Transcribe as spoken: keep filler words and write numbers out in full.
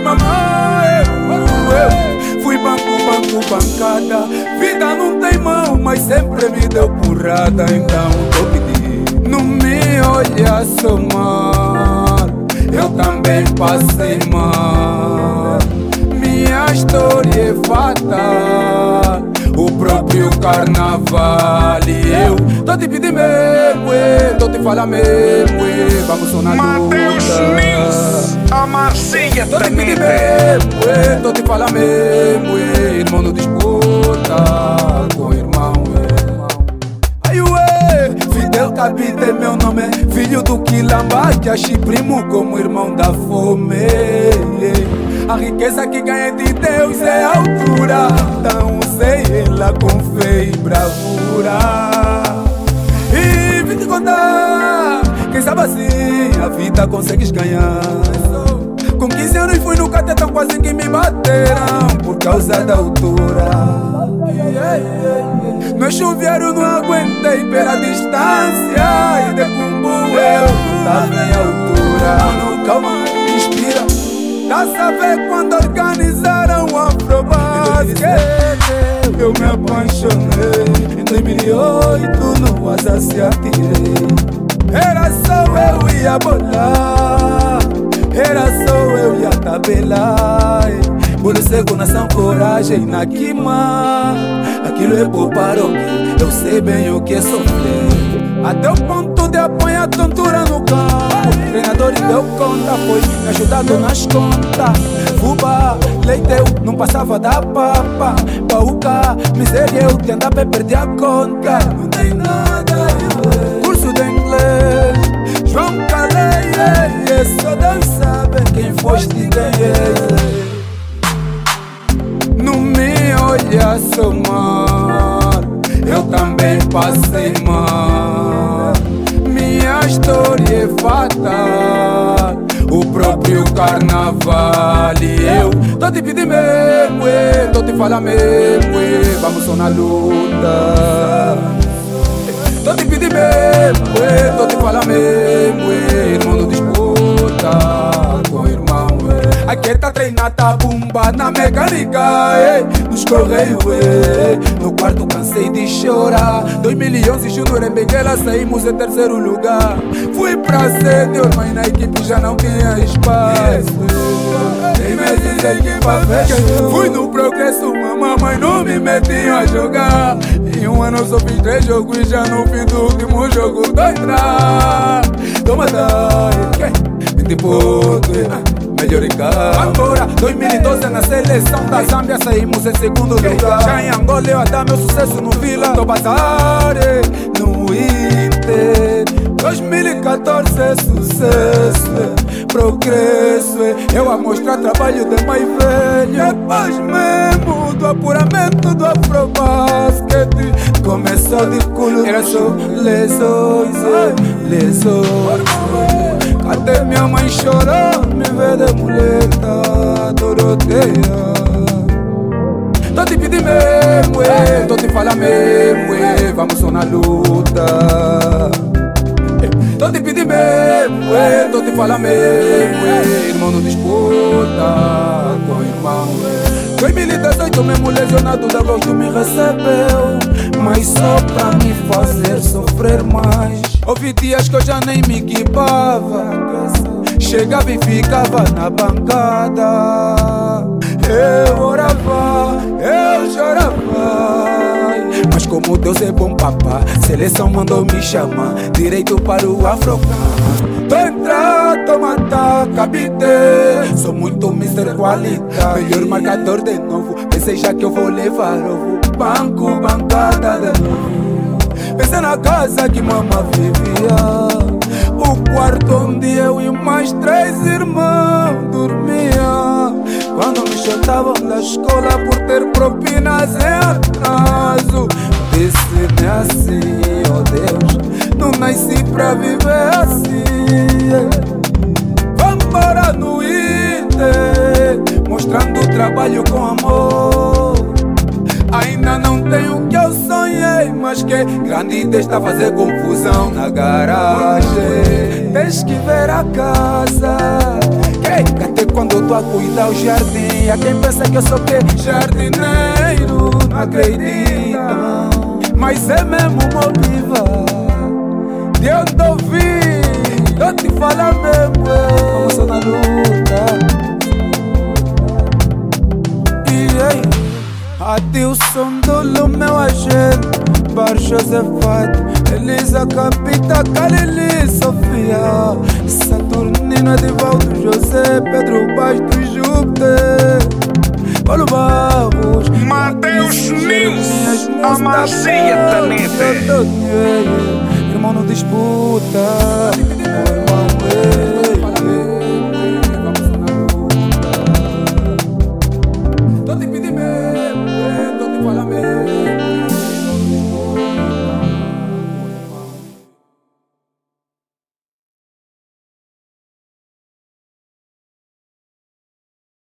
mamãe, eu fui banco, banco, bancada. Vida não tem mão, mas sempre me deu porrada. Então tô pedindo, não me olha só mal, eu também passei mal. Minha história é fatal, o próprio carnaval. E eu tô te pedindo mesmo, eh, tô te falando mesmo, eh, vamos só na Mateus Nils, a Marcinha tô te pedindo mesmo, eh, tô te falando mesmo, eh, irmão não disputa com irmão, eh. Ai ué, Fidel Cabide é meu nome, filho do Quilamba, que achei primo como irmão da fome. A riqueza que ganhei de Deus é a altura, então usei ela com fé e bravura. E vim te contar, quem sabe assim a vida consegues ganhar. Com quinze anos fui no catetão, quase que me bateram por causa da altura. No chuveiro não aguentei pela distância, e de cumbu eu tava em altura. Mano, calma, inspira. Tá saber quando organizaram o Afrobasket, eu me apaixonei. Em dois mil e oito no asa se atirei. Era só eu ia bolar, era só eu ia tabelar. Bolo seco, nação, coragem na quima. Aquilo é poupar o que eu sei bem o que é sofrer. Até o ponto de apanhar tontura no campo. Treinador e deu conta, foi me ajudado nas contas. Fuba, leite eu não passava da papa. Pauca, miséria eu te andava e perdi a conta. Não tem nada, eu curso de inglês, João Caleia, só Deus sabe quem foste e quem é. Não me olha só mal, eu também passei mal. Minha história é fatal, o próprio carnaval. E eu tô te pedindo mesmo, eh, tô te falando mesmo, eh, vamos só na luta. Tô te pedindo mesmo, eh, tô te falando mesmo, eh, irmão não disputa com irmão, eh. Aqui tá treinada a bomba na mecânica, eh, nos correios, eh. No quarto cansei de chorar. dois mil e onze, Júnior em Benguela, saímos em terceiro lugar. Fui pra sênior, mas na equipe já não tinha espaço. Tem meses a equipa fechou. Fui no progresso, mamãe não me metiam a jogar. Em um ano eu só fiz três jogos e já no fim do último jogo tô entrar. Toma daí, vinte pontos, melhor em casa. Agora, dois mil e doze na seleção da Zâmbia, saímos em segundo lugar. Já em Angola eu a dar meu sucesso no Vila do Bazar, no Inter. dois mil e quatorze é sucesso, progresso. Eu a mostrar trabalho de mais velho. É paz mesmo do apuramento do Afrobasket. Começou de culo, era só lesões, lesões. Até minha mãe chorou, me vê de muleta, Doroteia. Tô te pedindo mesmo, eh, tô te falando mesmo, eh, vamos só na luta. Tô te pedindo mesmo, eh, tô te falando mesmo, eh, irmão não disputa com irmão, eh. dois mil e dezoito mesmo lesionado da agosto me recebeu, mas só pra me fazer sofrer mais. Houve dias que eu já nem me equipava, chegava e ficava na bancada. Eu orava, eu chorava, mas como Deus é bom papá, seleção mandou me chamar, direito para o Afrocam. Tô entrando, tô matar, capitã, sou muito mister Qualidade, melhor marcador de novo, pensei já que eu vou levar ovo, banco, bancada de novo. Pensei na casa que mamãe vivia, o quarto onde eu e mais três irmãos dormiam. Quando me chutavam da escola por ter propinas em atraso, disse-me assim, oh Deus, não nasci pra viver assim. Vambora no Inter, mostrando o trabalho com amor. Ainda não tenho o que eu sonhei, mas que grande ideia está a fazer confusão na garagem. Tens que ver a casa, que Ei, até quando eu tô a cuidar o jardim, há quem pensa que eu sou que jardineiro, não acredita, mas é mesmo uma viva de onde eu vim, eu te falar mesmo, eu sou na luta. E aí, Adilson Dolo, meu agente, Bar Josefat, Elisa Capita, Calili, Sofia, Saturnino, Edivaldo, José, Pedro Basto, Júpiter, Paulo Barros, Mateus Nils, a Marcinha Tanete. Irmão, não disputa.